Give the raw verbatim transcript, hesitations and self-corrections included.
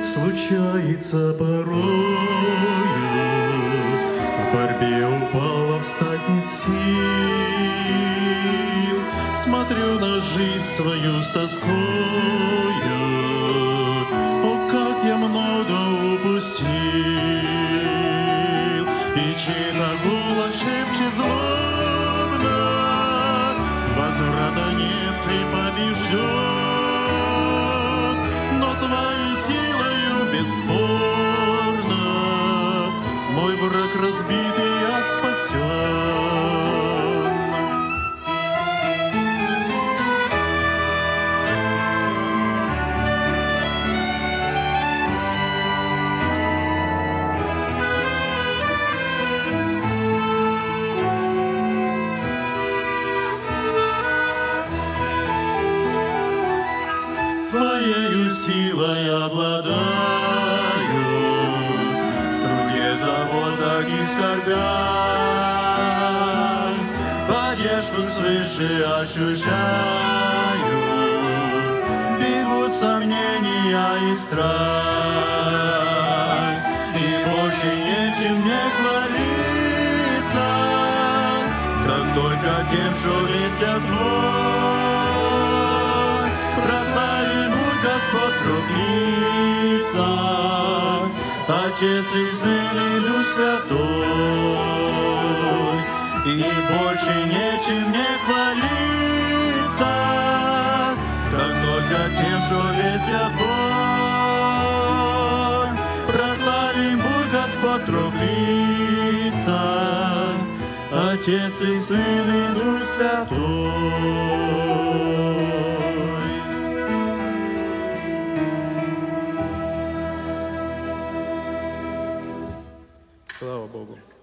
случается порою, в борьбе упала, встать нет сил. Смотрю на жизнь свою с тоскою, о, как я много упустил. И чей-то голос шепчет злобно: возврата нет, ты побежден. Но твоей силою бесспорно мой враг разбитый, я спасен. Твоею силой обладаю, в труде, заботах и скорбях. Поддержку свыше ощущаю, бегут сомнения и страх. И больше нечем мне хвалиться, как только тем, что вестят твой. Прославим будь Господь труд лица, Отец и Сын и Дух Святой. И больше нечем мне хвалиться, как только тем, что вестят твой. Прославим будь Господь труд лица, Отец и Сын и Дух Святой. Слава Богу.